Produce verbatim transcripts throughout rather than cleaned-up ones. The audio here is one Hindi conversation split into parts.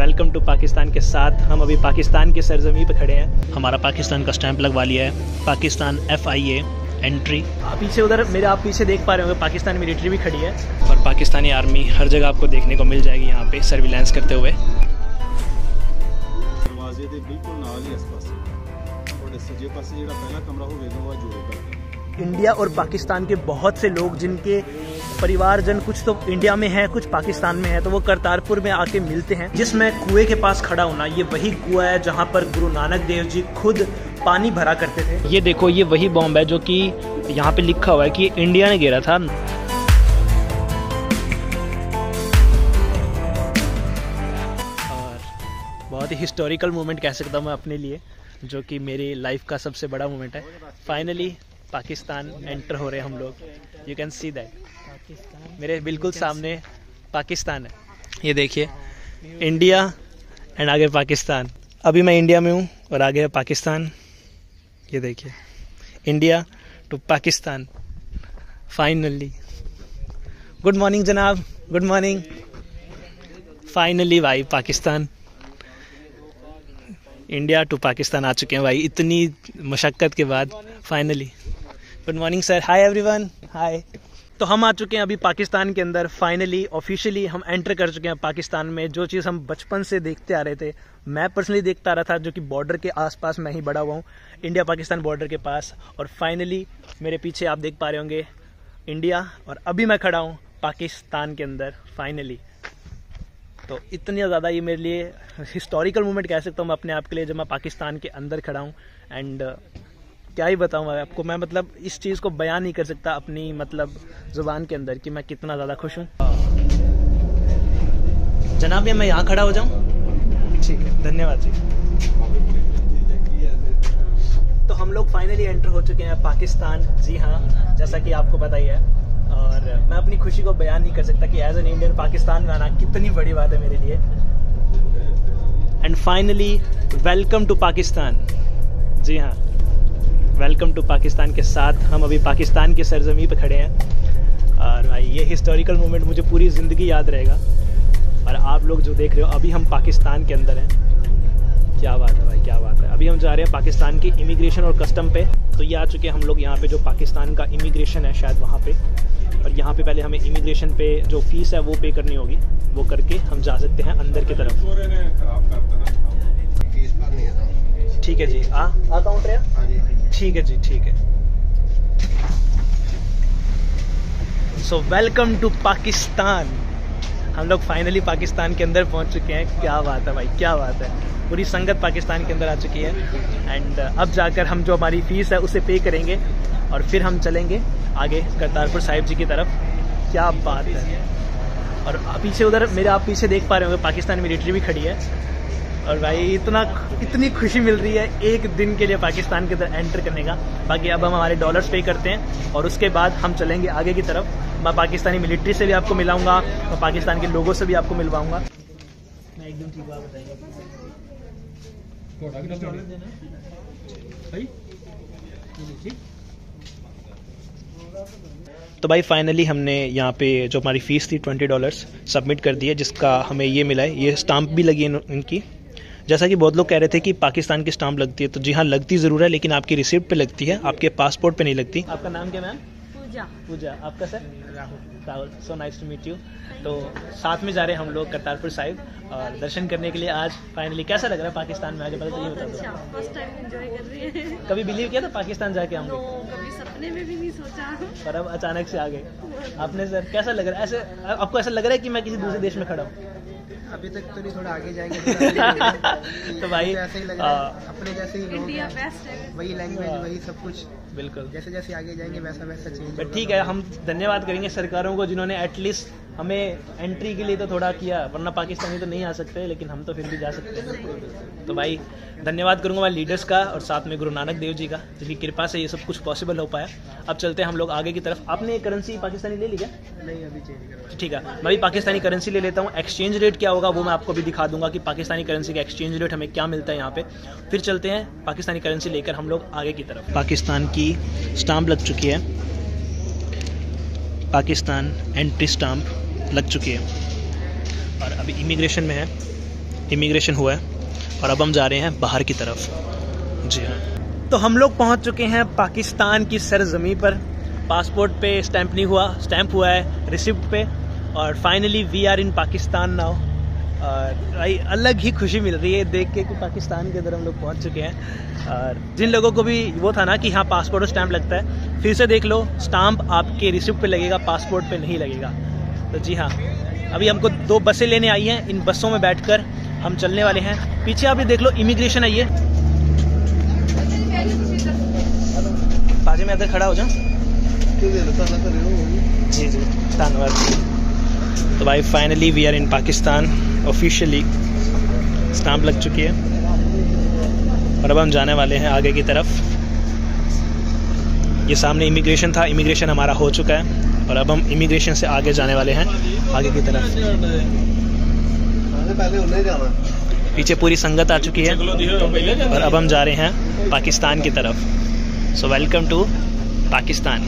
वेलकम टू पाकिस्तान के साथ हम अभी पाकिस्तान की सरजमी पे खड़े हैं। हमारा पाकिस्तान का स्टैंप लगवा लिया है, Pakistan F I A entry. पीछे उधर मेरे आप पीछे देख पा रहे होंगे पाकिस्तानी मिलिट्री भी खड़ी है और पाकिस्तानी आर्मी हर जगह आपको देखने को मिल जाएगी यहाँ पे सर्विलांस करते हुए। दरवाजे दे बिल्कुल नाल ही आस-पास और सजे पासे जेड़ा पहला कमरा होवेगा वो जोड़ेगा। इंडिया और पाकिस्तान के बहुत से लोग जिनके परिवारजन कुछ तो इंडिया में है, कुछ पाकिस्तान में है, तो वो करतारपुर में आके मिलते हैं। जिसमें कुएं के पास खड़ा होना, ये वही कुआं है जहाँ पर गुरु नानक देव जी खुद पानी भरा करते थे। ये देखो, ये वही बॉम्ब है जो कि यहाँ पे लिखा हुआ है कि इंडिया ने गिरा था। और बहुत ही हिस्टोरिकल मोमेंट कह सकता हूँ मैं अपने लिए, जो कि मेरी लाइफ का सबसे बड़ा मोमेंट है। फाइनली पाकिस्तान एंटर हो रहे हैं हम लोग। यू कैन सी दैट, मेरे बिल्कुल सामने पाकिस्तान है। ये देखिए, इंडिया एंड आगे पाकिस्तान। अभी मैं इंडिया में हूँ और आगे है पाकिस्तान। ये देखिए, India to Pakistan finally. Good morning जनाब, गुड मॉर्निंग। फाइनली भाई पाकिस्तान, इंडिया टू पाकिस्तान आ चुके हैं भाई, इतनी मशक्क़त के बाद finally. Good morning sir, hi everyone, hi. तो हम आ चुके हैं अभी पाकिस्तान के अंदर। फाइनली ऑफिशियली हम एंटर कर चुके हैं पाकिस्तान में। जो चीज़ हम बचपन से देखते आ रहे थे, मैं पर्सनली देखता आ रहा था, जो कि बॉर्डर के आसपास मैं ही बड़ा हुआ हूँ, इंडिया पाकिस्तान बॉर्डर के पास। और फाइनली मेरे पीछे आप देख पा रहे होंगे इंडिया, और अभी मैं खड़ा हूँ पाकिस्तान के अंदर फाइनली। तो इतनी ज़्यादा ये मेरे लिए हिस्टोरिकल मोमेंट कह सकता हूँ मैं अपने आप के लिए, जब मैं पाकिस्तान के अंदर खड़ा हूँ। एंड क्या ही बताऊँ आपको, मैं मतलब इस चीज़ को बयान नहीं कर सकता अपनी मतलब ज़ुबान के अंदर कि मैं कितना ज़्यादा खुश हूँ। जनाब ये मैं यहाँ खड़ा हो जाऊँ? ठीक है, धन्यवाद जी। तो हम लोग फाइनली एंटर हो चुके हैं पाकिस्तान। जी हाँ, जैसा कि आपको पता ही है, और मैं अपनी खुशी को बयान नहीं कर सकता कि एज एन इंडियन पाकिस्तान में आना कितनी बड़ी बात है मेरे लिए। And finally welcome to Pakistan. जी हाँ, वेलकम टू पाकिस्तान के साथ हम अभी पाकिस्तान की सरजमी पे खड़े हैं। और भाई ये हिस्टोरिकल मोमेंट मुझे पूरी ज़िंदगी याद रहेगा। और आप लोग जो देख रहे हो, अभी हम पाकिस्तान के अंदर हैं। क्या बात है भाई, क्या बात है। अभी हम जा रहे हैं पाकिस्तान की इमिग्रेशन और कस्टम पे। तो ये आ चुके हैं हम लोग यहाँ पे, जो पाकिस्तान का इमिग्रेशन है शायद वहाँ पे। और यहाँ पे पहले हमें इमिग्रेशन पे जो फीस है वो पे करनी होगी, वो करके हम जा सकते हैं अंदर की तरफ। ठीक है जी, आ आ काउंटर है, ठीक है जी, ठीक है। So welcome to Pakistan. हम लोग फाइनली पाकिस्तान के अंदर पहुंच चुके हैं। क्या बात है भाई, क्या बात है। पूरी संगत पाकिस्तान के अंदर आ चुकी है। एंड अब जाकर हम जो हमारी फीस है उसे पे करेंगे और फिर हम चलेंगे आगे करतारपुर साहिब जी की तरफ। क्या बात है। और पीछे उधर मेरे आप पीछे देख पा रहे होंगे पाकिस्तानी मिलिट्री भी खड़ी है। और भाई इतना इतनी खुशी मिल रही है एक दिन के लिए पाकिस्तान के अंदर एंटर करने का। बाकी अब हम हमारे डॉलर्स पे करते हैं और उसके बाद हम चलेंगे आगे की तरफ। मैं पाकिस्तानी मिलिट्री से भी आपको मिलाऊंगा और पाकिस्तान के लोगों से भी आपको मिलवाऊंगा। मैं एकदम ठीक बात बताइए। तो भाई फाइनली हमने यहाँ पे जो हमारी फ़ीस थी ट्वेंटी डॉलर्स सबमिट कर दी है, जिसका हमें ये मिला है। ये स्टाम्प भी लगी है इनकी। जैसा कि बहुत लोग कह रहे थे कि पाकिस्तान की स्टाम्प लगती है, तो जी हाँ लगती ज़रूर है, लेकिन आपकी रिसिप्ट पे लगती है, आपके पासपोर्ट पे नहीं लगती। आपका नाम क्या मैम? पूजा। पूजा। आपका sir? Rahul. Rahul, so nice to meet you. तो साथ में जा रहे हैं हम लोग करतारपुर साहिब और दर्शन करने के लिए आज। फाइनली कैसा लग रहा है पाकिस्तान में आके, पता तो ये बता दो। फर्स्ट टाइम एंजॉय कर रही है। कभी बिलीव किया था पाकिस्तान जाके हम? कभी सपने में भी नहीं सोचा, पर अब अचानक से आ गए आपने। सर कैसा लग रहा है? ऐसे आपको ऐसा लग रहा है कि मैं किसी दूसरे देश में खड़ा हूँ? अभी तक तो नहीं, थोड़ा आगे जाएंगे तो भाई ऐसे ही लग रहा है, अपने जैसे ही लोग इंडिया बेस्ट है, वही लैंग्वेज वही सब कुछ। बिल्कुल, जैसे जैसे आगे जाएंगे वैसा वैसा चेंज। बट ठीक है, हम धन्यवाद करेंगे सरकारों को जिन्होंने एटलीस्ट हमें एंट्री के लिए तो थोड़ा किया, वरना पाकिस्तानी तो नहीं आ सकते, लेकिन हम तो फिर भी जा सकते हैं। तो भाई धन्यवाद करूंगा मैं लीडर्स का और साथ में गुरु नानक देव जी का, जिनकी कृपा से ये सब कुछ पॉसिबल हो पाया। अब चलते हैं हम लोग आगे की तरफ। आपने करेंसी पाकिस्तानी ले ली क्या? नहीं, अभी चेंज करो। ठीक है, मैं भी पाकिस्तानी करेंसी ले लेता हूँ। एक्सचेंज रेट क्या होगा वो मैं आपको भी दिखा दूंगा कि पाकिस्तानी करेंसी का एक्सचेंज रेट हमें क्या मिलता है यहाँ पे। फिर चलते हैं पाकिस्तानी करेंसी लेकर हम लोग आगे की तरफ। पाकिस्तान की स्टाम्प लग चुकी है, पाकिस्तान एंट्री स्टाम्प लग चुकी है और अभी इमिग्रेशन में है। इमिग्रेशन हुआ है और अब हम जा रहे हैं बाहर की तरफ। जी हाँ, तो हम लोग पहुंच चुके हैं पाकिस्तान की सरजमी पर। पासपोर्ट पे स्टैंप नहीं हुआ, स्टैंप हुआ है रिसिप्ट पे, और finally we are in Pakistan now. और भाई अलग ही खुशी मिल रही है देख के कि पाकिस्तान के अंदर हम लोग पहुंच चुके हैं। और जिन लोगों को भी वो था ना कि हाँ पासपोर्ट और स्टैंप लगता है, फिर से देख लो, स्टैंप आपके रिसिप्ट पे लगेगा, पासपोर्ट पे नहीं लगेगा। तो जी हाँ, अभी हमको दो बसें लेने आई हैं, इन बसों में बैठकर हम चलने वाले हैं। पीछे आप ये देख लो, इमिग्रेशन है ये। बाजू में इधर खड़ा हो जाओ। जी जी धन्यवाद। तो भाई finally we are in Pakistan, officially stamp लग चुकी है और अब हम जाने वाले हैं आगे की तरफ। ये सामने इमिग्रेशन था, इमिग्रेशन हमारा हो चुका है और अब हम इमिग्रेशन से आगे जाने वाले हैं आगे की तरफ। पीछे पूरी संगत आ चुकी है और अब हम जा रहे हैं पाकिस्तान की तरफ। So welcome to Pakistan.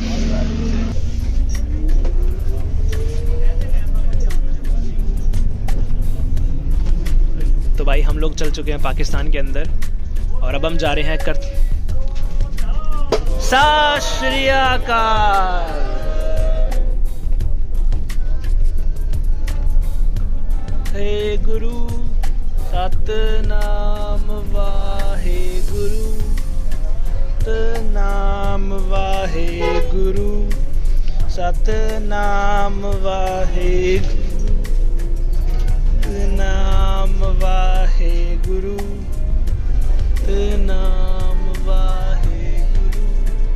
तो भाई हम लोग चल चुके हैं पाकिस्तान के अंदर और अब हम जा रहे हैं कर सत श्री अकाल। हे गुरु सतनाम वाहे गुरु, सतनाम वाहे गुरु, सतनाम वाहे नाम वाहे गुरु, नाम वाहे गुरु,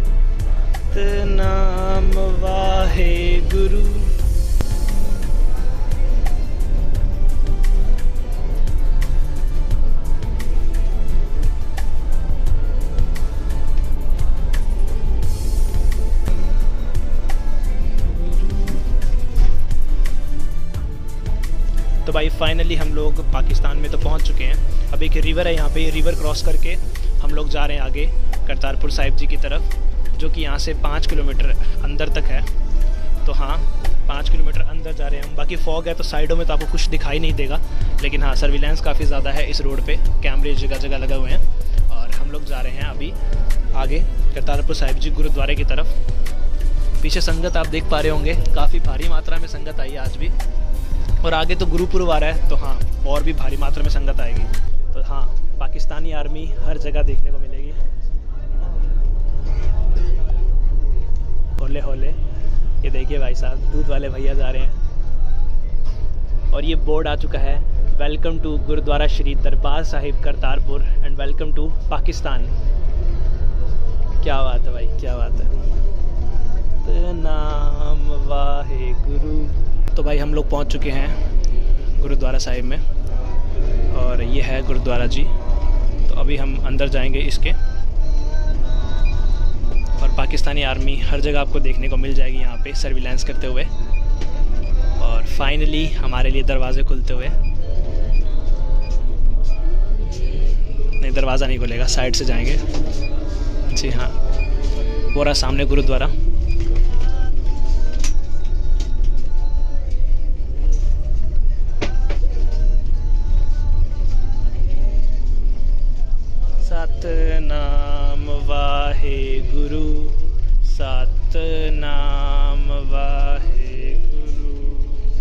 नाम वाहे गुरु। तो भाई फाइनली हम लोग पाकिस्तान में तो पहुंच चुके हैं। अब एक रिवर है यहाँ पे, ये रिवर क्रॉस करके हम लोग जा रहे हैं आगे करतारपुर साहिब जी की तरफ, जो कि यहाँ से पाँच किलोमीटर अंदर तक है। तो हाँ, पाँच किलोमीटर अंदर जा रहे हैं हम। बाकी फॉग है तो साइडों में तो आपको कुछ दिखाई नहीं देगा, लेकिन हाँ सर्विलेंस काफ़ी ज़्यादा है इस रोड पे, कैमरे जगह जगह लगे हुए हैं। और हम लोग जा रहे हैं अभी आगे करतारपुर साहिब जी गुरुद्वारे की तरफ। पीछे संगत आप देख पा रहे होंगे, काफ़ी भारी मात्रा में संगत आई है आज भी, और आगे तो गुरुपुरब आ रहा है तो हाँ और भी भारी मात्रा में संगत आएगी। तो हाँ, पाकिस्तानी आर्मी हर जगह देखने को मिलेगी। होले होले, ये देखिए भाई साहब दूध वाले भैया जा रहे हैं और ये बोर्ड आ चुका है, welcome to Gurdwara Shri Darbar Sahib Kartarpur and welcome to Pakistan. क्या बात है भाई, क्या बात है। तो नाम वाहे गुरु। तो भाई हम लोग पहुंच चुके हैं गुरुद्वारा साहिब में और ये है गुरुद्वारा जी। तो अभी हम अंदर जाएंगे इसके, और पाकिस्तानी आर्मी हर जगह आपको देखने को मिल जाएगी यहाँ पे सर्विलांस करते हुए। और फाइनली हमारे लिए दरवाजे खुलते हुए, नहीं दरवाज़ा नहीं खुलेगा, साइड से जाएंगे। जी हाँ, पूरा सामने गुरुद्वारा। सतनाम वाहे गुरु, सतनाम वाहे गुरु।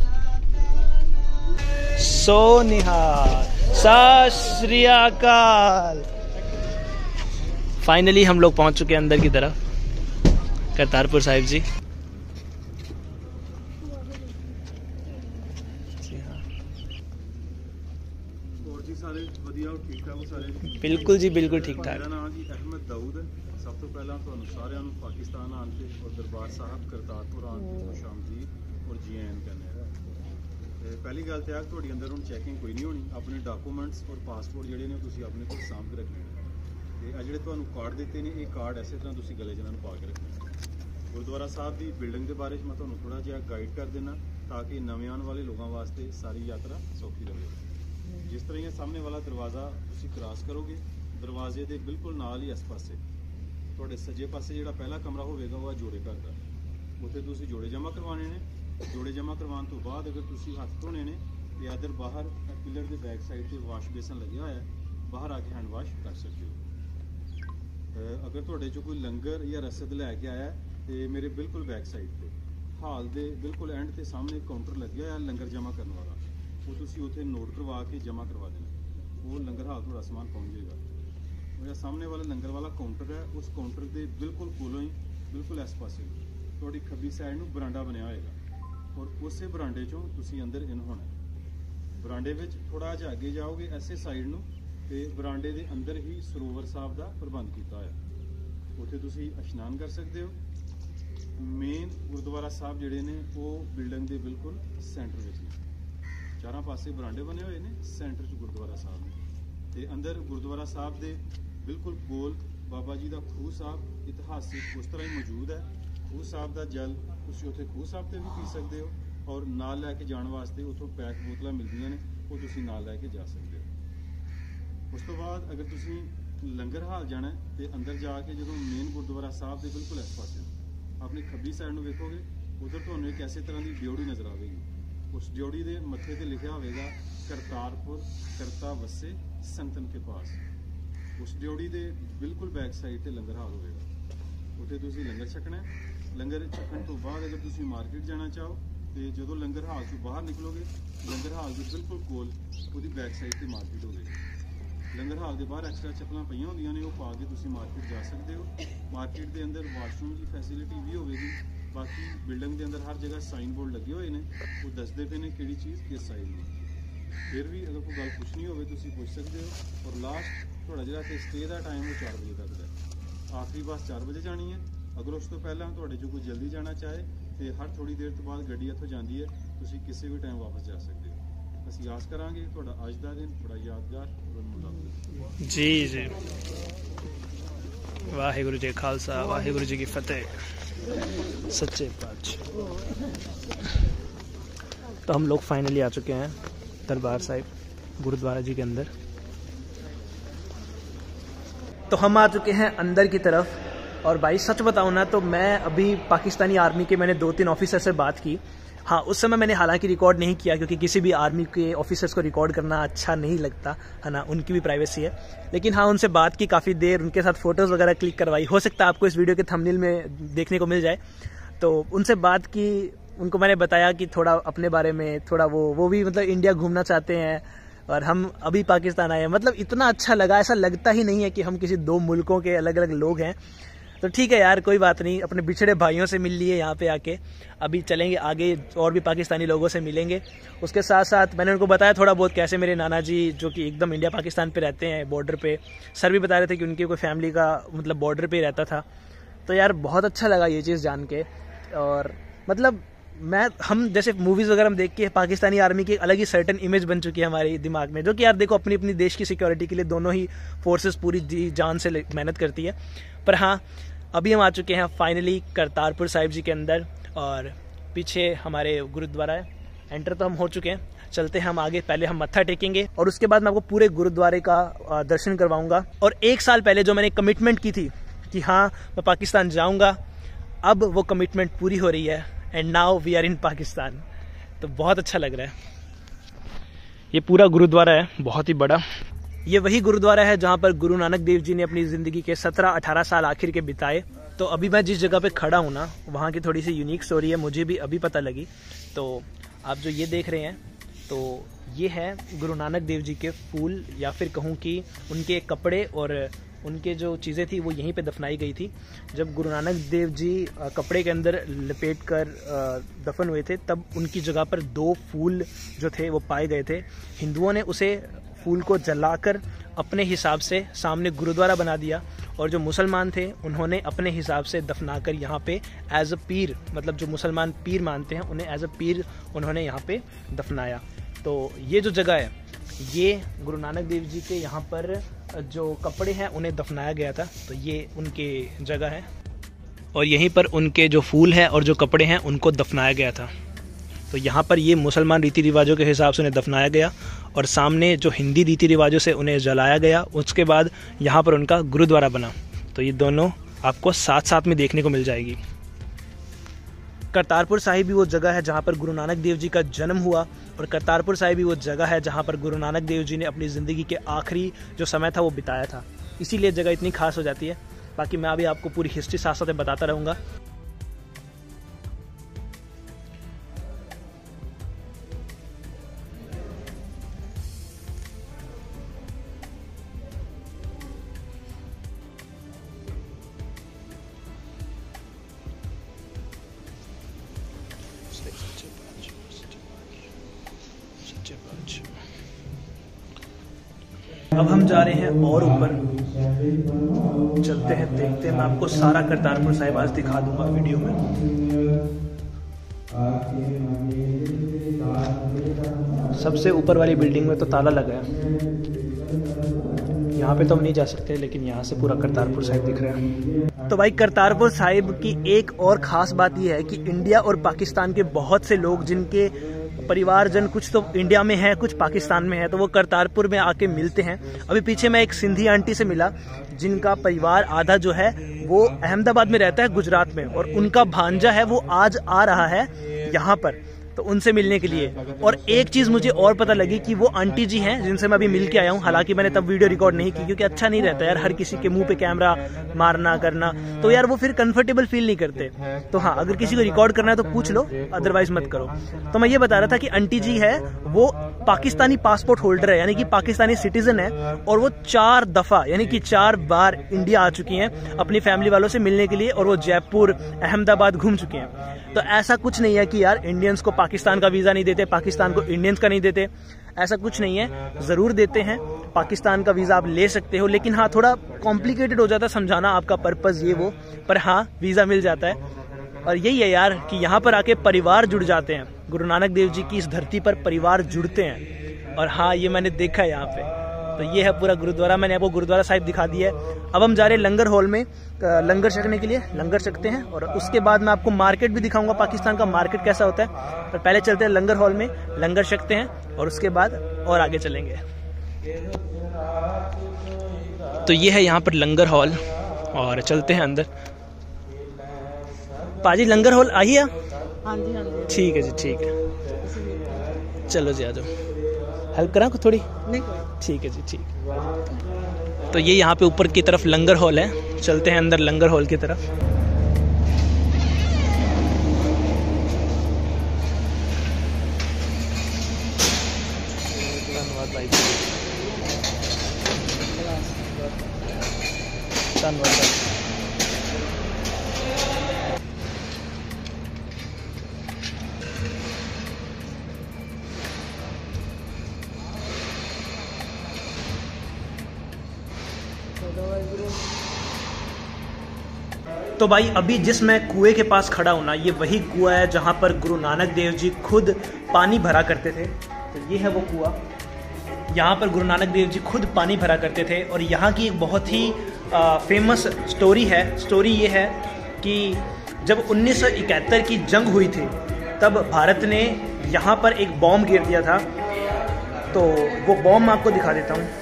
सो निहाल, सत श्री अकाल। फाइनली हम लोग पहुंच चुके हैं अंदर की तरफ, करतारपुर साहिब जी। बिल्कुल जी, बिल्कुल ठीक ठाक। मेरा नाम जी अहमद दाऊद है। सब तो पहला ਤੁਹਾਨੂੰ ਸਾਰਿਆਂ ਨੂੰ ਪਾਕਿਸਤਾਨ ਆਣ ਕੇ ਔਰ ਦਰਬਾਰ ਸਾਹਿਬ ਕਰਤਾਰਪੁਰ ਆਣ ਕੇ ਖੁਸ਼ਾਮਦੀਦ ਔਰ ਜੀ ਆਇਆਂ ਕਹਿੰਦੇ ਆ। ਤੇ ਪਹਿਲੀ ਗੱਲ ਤੇ ਆ ਕਿ ਤੁਹਾਡੀ ਅੰਦਰ ਹੁਣ ਚੈਕਿੰਗ ਕੋਈ ਨਹੀਂ ਹੋਣੀ। ਆਪਣੇ ਡਾਕੂਮੈਂਟਸ ਔਰ ਪਾਸਪੋਰਟ ਜਿਹੜੇ ਨੇ ਤੁਸੀਂ ਆਪਣੇ ਕੋਲ ਸਾਂਭ ਕੇ ਰੱਖਣੇ ਤੇ ਆ ਜਿਹੜੇ ਤੁਹਾਨੂੰ ਕਾਰਡ ਦਿੱਤੇ ਨੇ, ਇਹ ਕਾਰਡ ਐਸੇ ਤਰ੍ਹਾਂ ਤੁਸੀਂ ਗਲੇ 'ਚ ਇਹਨਾਂ ਨੂੰ ਪਾ ਕੇ ਰੱਖਣੇ। ਗੁਰਦੁਆਰਾ ਸਾਹਿਬ ਦੀ ਬਿਲਡਿੰਗ ਦੇ ਬਾਰੇ 'ਚ ਮੈਂ ਤੁਹਾਨੂੰ ਥੋੜਾ ਜਿਹਾ ਗਾਈਡ ਕਰ ਦੇਣਾ ਤਾਂ ਕਿ ਨਵੇਂ ਆਉਣ ਵਾਲੇ ਲੋਕਾਂ ਵਾਸਤੇ ਸਾਰੀ ਯਾਤਰਾ ਸੌਖੀ ਰਹੇ। जिस तरह ये सामने वाला दरवाज़ा तुसी क्रॉस करोगे, दरवाजे के बिल्कुल नाल ही इस पासे तुहाडे सज्जे पासे जिहड़ा पहला कमरा होवेगा वो जोड़े घर का, उत्थे तुसी जोड़े जमा करवाने ने। जोड़े जमा करवाने तो बाद अगर तुसी हत्थ धोने ने ते इधर बाहर पिलर के बैक साइड से वाश बेसन लगे हुआ है, बाहर आके हैंड वाश कर सकते हो। अगर ਤੁਹਾਡੇ ਚੋਂ ਕੋਈ ਲੰਗਰ ਜਾਂ ਰਸਦ ਲੈ ਕੇ ਆਇਆ ਤੇ ਮੇਰੇ ਬਿਲਕੁਲ ਬੈਕ ਸਾਈਡ ਤੇ ਹਾਲ ਦੇ ਬਿਲਕੁਲ ਐਂਡ ਤੇ ਸਾਹਮਣੇ ਕਾਊਂਟਰ ਲੱਗਿਆ ਹੋਇਆ ਲੰਗਰ ਜਮ੍ਹਾਂ ਕਰਨ ਵਾਲਾ, ਉਹ ਤੁਸੀਂ ਉੱਥੇ ਨੋਟ ਕਰਵਾ ਕੇ ਜਮ੍ਹਾਂ ਕਰਵਾ ਦੇਣਾ, ਉਹ ਲੰਗਰ ਹਾਲ ਤੁਹਾਡਾ ਸਮਾਨ ਪਹੁੰਚ ਜਾਏਗਾ। ਉਹ ਜਿਹੜਾ ਸਾਹਮਣੇ ਵਾਲਾ ਲੰਗਰ ਵਾਲਾ ਕਾਊਂਟਰ ਹੈ, ਉਸ ਕਾਊਂਟਰ ਦੇ ਬਿਲਕੁਲ ਕੋਲੋਂ ਹੀ ਬਿਲਕੁਲ ਇਸ ਪਾਸੇ ਤੁਹਾਡੀ ਖੱਬੀ ਸਾਈਡ ਨੂੰ ਬਰਾਂਡਾ ਬਣਿਆ ਹੋਏਗਾ, ਔਰ ਉਸੇ ਬਰਾਂਡੇ ਚੋਂ ਤੁਸੀਂ ਅੰਦਰ ਇਨ ਹੋਣਾ। ਬਰਾਂਡੇ ਵਿੱਚ ਥੋੜਾ ਜਿਹਾ ਅੱਗੇ ਜਾਓਗੇ ਐਸੇ ਸਾਈਡ ਨੂੰ ਤੇ ਬਰਾਂਡੇ ਦੇ ਅੰਦਰ ਹੀ ਸਰੋਵਰ ਸਾਹਿਬ ਦਾ ਪ੍ਰਬੰਧ ਕੀਤਾ ਹੋਇਆ, ਉੱਥੇ ਤੁਸੀਂ ਇਸ਼ਨਾਨ ਕਰ ਸਕਦੇ ਹੋ। ਮੇਨ ਗੁਰਦੁਆਰਾ ਸਾਹਿਬ ਜਿਹੜੇ ਨੇ ਉਹ ਬਿਲਡਿੰਗ ਦੇ ਬਿਲਕੁਲ ਸੈਂਟਰ ਵਿੱਚ ਨੇ, ਚਾਰਾਂ ਪਾਸੇ ਬਰਾਂਡੇ ਬਣੇ ਹੋਏ ਨੇ, ਸੈਂਟਰ 'ਚ ਗੁਰਦੁਆਰਾ ਸਾਹਿਬ ਨੇ ਤੇ ਅੰਦਰ ਗੁਰਦੁਆਰਾ ਸਾਹਿਬ ਦੇ ਬਿਲਕੁਲ ਕੋਲ ਬਾਬਾ ਜੀ ਦਾ ਖੂਹ ਸਾਹਿਬ ਇਤਿਹਾਸਿਕ ਉਸ ਤਰ੍ਹਾਂ ਹੀ ਮੌਜੂਦ ਹੈ। ਖੂਹ ਸਾਹਿਬ ਦਾ ਜਲ ਤੁਸੀਂ ਉੱਥੇ ਖੂਹ ਸਾਹਿਬ ਤੇ ਵੀ ਪੀ ਸਕਦੇ ਹੋ, ਔਰ ਨਾਲ ਲੈ ਕੇ ਜਾਣ ਵਾਸਤੇ ਉੱਥੋਂ ਪੈਕ ਬੋਤਲਾਂ ਮਿਲਦੀਆਂ ਨੇ, ਉਹ ਤੁਸੀਂ ਨਾਲ ਲੈ ਕੇ ਜਾ ਸਕਦੇ ਹੋ। ਉਸ ਤੋਂ ਬਾਅਦ ਅਗਰ ਤੁਸੀਂ ਲੰਗਰ ਹਾਲ ਜਾਣਾ ਤੇ ਅੰਦਰ ਜਾ ਕੇ ਜਦੋਂ ਮੇਨ ਗੁਰਦੁਆਰਾ ਸਾਹਿਬ ਦੇ ਬਿਲਕੁਲ ਇਸ ਪਾਸੇ ਆਪਣੀ ਖੱਬੀ ਸਾਈਡ ਨੂੰ ਵੇਖੋਗੇ, ਉਧਰ ਤੁਹਾਨੂੰ ਇੱਕ ਐਸੇ ਤਰ੍ਹਾਂ ਦੀ ਡਿਓੜੀ ਨਜ਼ਰ ਆਵੇਗੀ। ਉਸ ਡਿਓੜੀ ਦੇ ਮੱਥੇ ਤੇ ਲਿਖਿਆ ਹੋਵੇਗਾ ਕਰਤਾਰਪੁਰ ਕਰਤਾ ਵਸੇ ਸੰਤਨ ਕੇ ਪਾਸ। ਉਸ ਡਿਓੜੀ ਦੇ ਬਿਲਕੁਲ ਬੈਕ ਸਾਈਡ ਤੇ ਲੰਗਰ ਹਾਲ ਹੋਵੇਗਾ, ਉੱਥੇ ਤੁਸੀਂ ਲੰਗਰ ਛਕਣਾ। ਲੰਗਰ ਛਕਣ ਤੋਂ ਬਾਅਦ ਅਗਰ ਤੁਸੀਂ ਮਾਰਕੀਟ ਜਾਣਾ ਚਾਹੋ ਤੇ ਜਦੋਂ ਲੰਗਰ ਹਾਲ ਤੋਂ ਬਾਹਰ ਨਿਕਲੋਗੇ, ਲੰਗਰ ਹਾਲ ਦੇ ਬਿਲਕੁਲ ਕੋਲ ਉਹਦੀ ਬੈਕ ਸਾਈਡ ਤੇ ਮਾਰਕੀਟ ਹੋਵੇਗੀ। ਲੰਗਰ ਹਾਲ ਦੇ ਬਾਹਰ ਐਕਸਟਰਾ ਚੱਪਲਾਂ ਪਈਆਂ ਹੁੰਦੀਆਂ ਨੇ, ਉਹ ਪਾ ਕੇ ਤੁਸੀਂ ਮਾਰਕੀਟ ਜਾ ਸਕਦੇ ਹੋ। ਮਾਰਕੀਟ ਦੇ ਅੰਦਰ ਵਾਸ਼ਰੂਮ ਦੀ ਫੈਸਿਲਿਟੀ ਵੀ ਹੋਵੇਗੀ। ਬਾਕੀ ਬਿਲਡਿੰਗ ਦੇ ਅੰਦਰ ਹਰ ਜਗ੍ਹਾ ਸਾਈਨ ਬੋਰਡ ਲੱਗੇ ਹੋਏ ਨੇ, ਉਹ ਦੱਸਦੇ ਪਏ ਨੇ ਕਿਹੜੀ ਚੀਜ਼ ਕਿਸ ਸਾਈਡ ਨੂੰ। ਫਿਰ ਵੀ ਅਗਰ ਕੋਈ ਗੱਲ ਪੁੱਛਣੀ ਹੋਵੇ ਤੁਸੀਂ ਪੁੱਛ ਸਕਦੇ ਹੋ। ਔਰ ਲਾਸਟ ਤੁਹਾਡਾ ਜਿਹੜਾ ਕਿ ਸਟੇ ਦਾ ਟਾਈਮ ਉਹ ਚਾਰ ਵਜੇ ਤੱਕ ਦਾ, ਆਖਰੀ ਬੱਸ ਚਾਰ ਵਜੇ ਜਾਣੀ ਹੈ। ਅਗਰ ਉਸ ਤੋਂ ਪਹਿਲਾਂ ਤੁਹਾਡੇ 'ਚੋਂ ਕੋਈ ਜਲਦੀ ਜਾਣਾ ਚਾਹੇ ਤੇ ਹਰ ਥੋੜੀ ਦੇਰ ਤੋਂ ਬਾਅਦ ਗੱਡੀ ਇੱਥੋਂ ਜਾਂਦੀ ਹੈ, ਤੁਸੀਂ ਕਿਸੇ ਵੀ ਟਾਈਮ ਵਾਪਸ ਜਾ ਸਕਦੇ ਹੋ। ਅਸੀਂ ਆਸ ਕਰਾਂਗੇ ਤੁਹਾਡਾ ਅੱਜ ਦਾ ਦਿਨ ਬੜਾ ਯਾਦਗਾਰ ਹੋਵੇ। ਜੀ ਜੀ, ਵਾਹਿਗੁਰੂ ਜੀ ਖਾਲਸਾ ਵਾਹਿਗुरु जी की फतेह, सच्चे पातशाह। तो हम लोग फाइनली आ चुके हैं दरबार साहिब गुरुद्वारा जी के अंदर। तो हम आ चुके हैं अंदर की तरफ। और भाई सच बताऊं ना तो मैं अभी पाकिस्तानी आर्मी के मैंने दो तीन ऑफिसर से बात की। हाँ, उस समय मैंने हालांकि रिकॉर्ड नहीं किया क्योंकि किसी भी आर्मी के ऑफिसर्स को रिकॉर्ड करना अच्छा नहीं लगता है ना, उनकी भी प्राइवेसी है। लेकिन हाँ, उनसे बात की काफ़ी देर, उनके साथ फ़ोटोज़ वगैरह क्लिक करवाई। हो सकता है आपको इस वीडियो के थंबनेल में देखने को मिल जाए। तो उनसे बात की, उनको मैंने बताया कि थोड़ा अपने बारे में, थोड़ा वो वो भी मतलब इंडिया घूमना चाहते हैं और हम अभी पाकिस्तान आए हैं। मतलब इतना अच्छा लगा, ऐसा लगता ही नहीं है कि हम किसी दो मुल्कों के अलग अलग लोग हैं। तो ठीक है यार, कोई बात नहीं, अपने बिछड़े भाइयों से मिल लिए यहाँ पे आके। अभी चलेंगे आगे और भी पाकिस्तानी लोगों से मिलेंगे। उसके साथ साथ मैंने उनको बताया थोड़ा बहुत कैसे मेरे नाना जी जो कि एकदम इंडिया पाकिस्तान पे रहते हैं बॉर्डर पे, सर भी बता रहे थे कि उनकी कोई फैमिली का मतलब बॉर्डर पे ही रहता था। तो यार बहुत अच्छा लगा ये चीज़ जान के। और मतलब मैं हम जैसे मूवीज़ वगैरह हम देख के पाकिस्तानी आर्मी की अलग ही सर्टन इमेज बन चुकी है हमारे दिमाग में, जो कि यार देखो अपनी अपनी देश की सिक्योरिटी के लिए दोनों ही फोर्सेस पूरी जी जान से मेहनत करती है। पर हाँ, अभी हम आ चुके हैं फाइनली करतारपुर साहिब जी के अंदर और पीछे हमारे गुरुद्वारा है। एंटर तो हम हो चुके हैं, चलते हैं हम आगे। पहले हम मत्था टेकेंगे और उसके बाद मैं आपको पूरे गुरुद्वारे का दर्शन करवाऊंगा। और एक साल पहले जो मैंने कमिटमेंट की थी कि हाँ मैं पाकिस्तान जाऊंगा, अब वो कमिटमेंट पूरी हो रही है and now we are in Pakistan. तो बहुत अच्छा लग रहा है। ये पूरा गुरुद्वारा है, बहुत ही बड़ा। ये वही गुरुद्वारा है जहाँ पर गुरु नानक देव जी ने अपनी ज़िंदगी के सत्रह अठारह साल आखिर के बिताए। तो अभी मैं जिस जगह पे खड़ा हूँ ना, वहाँ की थोड़ी सी यूनिक स्टोरी है, मुझे भी अभी पता लगी। तो आप जो ये देख रहे हैं, तो ये है गुरु नानक देव जी के फूल, या फिर कहूँ कि उनके कपड़े और उनके जो चीज़ें थी वो यहीं पे दफनाई गई थी। जब गुरु नानक देव जी कपड़े के अंदर लपेट कर दफन हुए थे, तब उनकी जगह पर दो फूल जो थे वो पाए गए थे। हिंदुओं ने उसे फूल को जलाकर अपने हिसाब से सामने गुरुद्वारा बना दिया, और जो मुसलमान थे उन्होंने अपने हिसाब से दफनाकर यहाँ पे एज अ पीर, मतलब जो मुसलमान पीर मानते हैं उन्हें एज अ पीर उन्होंने यहाँ पे दफनाया। तो ये जो जगह है, ये गुरु नानक देव जी के यहाँ पर जो कपड़े हैं उन्हें दफनाया गया था, तो ये उनके जगह है। और यहीं पर उनके जो फूल हैं और जो कपड़े हैं उनको दफनाया गया था। तो यहाँ पर ये मुसलमान रीति रिवाजों के हिसाब से उन्हें दफनाया गया, और सामने जो हिंदी रीति रिवाजों से उन्हें जलाया गया। उसके बाद यहाँ पर उनका गुरुद्वारा बना। तो ये दोनों आपको साथ साथ में देखने को मिल जाएगी। करतारपुर साहिब भी वो जगह है जहाँ पर गुरु नानक देव जी का जन्म हुआ और करतारपुर साहिब ही वो जगह है जहाँ पर गुरु नानक देव जी ने अपनी ज़िंदगी के आखिरी जो समय था वो बिताया था, इसीलिए जगह इतनी खास हो जाती है। बाकी मैं अभी आपको पूरी हिस्ट्री साथ साथ बताता रहूँगा। अब हम जा रहे हैं और ऊपर, चलते हैं, देखते हैं। मैं आपको सारा करतारपुर साहिब आज दिखा दूंगा वीडियो में। सबसे ऊपर वाली बिल्डिंग में तो ताला लगा है, यहाँ पे तो हम नहीं जा सकते, लेकिन यहाँ से पूरा करतारपुर साहिब दिख रहा है। तो भाई करतारपुर साहिब की एक और ख़ास बात यह है कि इंडिया और पाकिस्तान के बहुत से लोग जिनके परिवारजन कुछ तो इंडिया में है, कुछ पाकिस्तान में है, तो वो करतारपुर में आके मिलते हैं। अभी पीछे मैं एक सिंधी आंटी से मिला जिनका परिवार आधा जो है वो अहमदाबाद में रहता है, गुजरात में, और उनका भांजा है वो आज आ रहा है यहाँ पर, तो उनसे मिलने के लिए। और एक चीज़ मुझे और पता लगी कि वो आंटी जी हैं जिनसे मैं अभी मिल के आया हूँ। हालांकि मैंने तब वीडियो रिकॉर्ड नहीं की क्योंकि अच्छा नहीं रहता यार हर किसी के मुंह पे कैमरा मारना करना, तो यार वो फिर कंफर्टेबल फील नहीं करते। तो हाँ, अगर किसी को रिकॉर्ड करना है तो पूछ लो, अदरवाइज मत करो। तो मैं ये बता रहा था कि आंटी जी है वो पाकिस्तानी पासपोर्ट होल्डर है, यानी कि पाकिस्तानी सिटीजन है, और वो चार दफा यानी कि चार बार इंडिया आ चुकी हैं अपनी फैमिली वालों से मिलने के लिए, और वो जयपुर, अहमदाबाद घूम चुके हैं। तो ऐसा कुछ नहीं है कि यार इंडियंस को पाकिस्तान का वीज़ा नहीं देते, पाकिस्तान को इंडियंस का नहीं देते, ऐसा कुछ नहीं है। ज़रूर देते हैं, पाकिस्तान का वीज़ा आप ले सकते हो, लेकिन हाँ थोड़ा कॉम्प्लिकेटेड हो जाता है समझाना आपका पर्पज़ ये वो, पर हाँ वीज़ा मिल जाता है। और यही है यार कि यहाँ पर आके परिवार जुड़ जाते हैं, गुरु नानक देव जी की इस धरती पर परिवार जुड़ते हैं। और हाँ, ये मैंने देखा है यहाँ पे। तो ये है पूरा गुरुद्वारा, मैंने आपको गुरुद्वारा साहिब दिखा दिया है। अब हम जा रहे हैं लंगर हॉल में लंगर छकने के लिए, लंगर छकते हैं, और उसके बाद मैं आपको मार्केट भी दिखाऊंगा, पाकिस्तान का मार्केट कैसा होता है। पर पहले चलते हैं लंगर हॉल में, लंगर छकते हैं, और उसके बाद और आगे चलेंगे। तो ये है यहाँ पर लंगर हॉल, और चलते हैं अंदर। पाजी लंगर हॉल आइए। हाँ जी हाँ जी ठीक है जी, ठीक है, चलो जी आ जाओ। हेल्प करा को थोड़ी? नहीं, ठीक है जी, ठीक। तो ये यहाँ पे ऊपर की तरफ लंगर हॉल है, चलते हैं अंदर लंगर हॉल की तरफ। धन्यवाद भाई, धन्यवाद भाई। तो भाई अभी जिस मैं कुएं के पास खड़ा हूं ना, ये वही कुआं है जहां पर गुरु नानक देव जी खुद पानी भरा करते थे। तो ये है वो कुआं, यहाँ पर गुरु नानक देव जी खुद पानी भरा करते थे। और यहाँ की एक बहुत ही आ, फेमस स्टोरी है। स्टोरी ये है कि जब उन्नीस सौ इकहत्तर की जंग हुई थी, तब भारत ने यहाँ पर एक बॉम्ब गिर दिया था। तो वो बॉम्ब मैं आपको दिखा देता हूँ।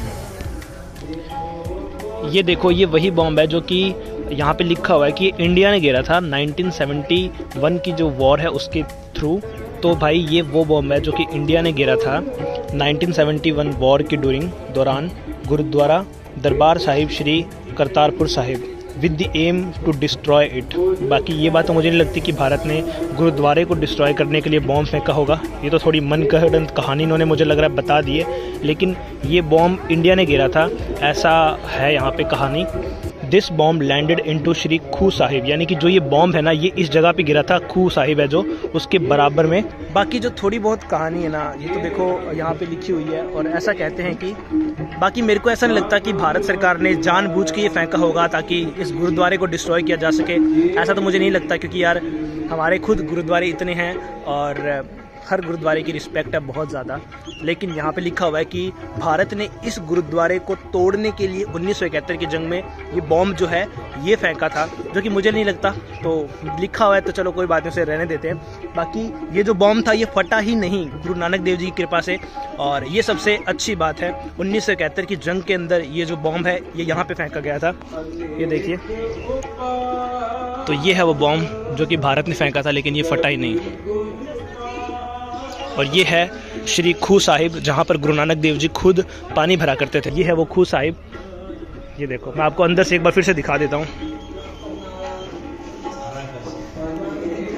ये देखो, ये वही बॉम्ब है जो कि यहाँ पे लिखा हुआ है कि इंडिया ने गिरा था नाइनटीन सेवेंटी वन की जो वॉर है उसके थ्रू। तो भाई ये वो बॉम्ब है जो कि इंडिया ने गिरा था नाइनटीन सेवेंटी वन वॉर के ड्यूरिंग दौरान Gurdwara Darbar Sahib Shri Kartarpur Sahib with the aim to destroy it. बाकी ये बात तो मुझे नहीं लगती कि भारत ने गुरुद्वारे को डिस्ट्रॉय करने के लिए बॉम्ब फेंका होगा। ये तो थोड़ी मनगढ़ंत कहानी इन्होंने मुझे लग रहा है बता दी है, लेकिन ये बॉम्ब इंडिया ने गिरा था, ऐसा है यहाँ पे कहानी। This bomb landed into Shri Khu Sahib, यानी कि जो ये बॉम्ब है ना, ये इस जगह पे गिरा था, खू साहिब है जो उसके बराबर में। बाकी जो थोड़ी बहुत कहानी है ना, ये तो देखो यहाँ पे लिखी हुई है। और ऐसा कहते हैं कि बाकी मेरे को ऐसा नहीं लगता कि भारत सरकार ने जानबूझ के ये फेंका होगा ताकि इस गुरुद्वारे को डिस्ट्रॉय किया जा सके। ऐसा तो मुझे नहीं लगता, क्योंकि यार हमारे खुद गुरुद्वारे इतने हैं और हर गुरुद्वारे की रिस्पेक्ट है बहुत ज़्यादा। लेकिन यहाँ पे लिखा हुआ है कि भारत ने इस गुरुद्वारे को तोड़ने के लिए उन्नीस सौ इकहत्तर की जंग में ये बॉम्ब जो है ये फेंका था, जो कि मुझे नहीं लगता। तो लिखा हुआ है तो चलो कोई बात नहीं, उसे रहने देते हैं। बाकी ये जो बॉम्ब था ये फटा ही नहीं, गुरु नानक देव जी की कृपा से। और ये सबसे अच्छी बात है, उन्नीस सौ इकहत्तर की जंग के अंदर ये जो बॉम्ब है ये यहाँ पर फेंका गया था। ये देखिए, तो ये है वो बॉम्ब जो कि भारत ने फेंका था, लेकिन ये फटा ही नहीं। और ये है श्री खूह साहिब, जहाँ पर गुरु नानक देव जी खुद पानी भरा करते थे। ये है वो खूह साहिब, ये देखो, मैं आपको अंदर से एक बार फिर से दिखा देता हूँ।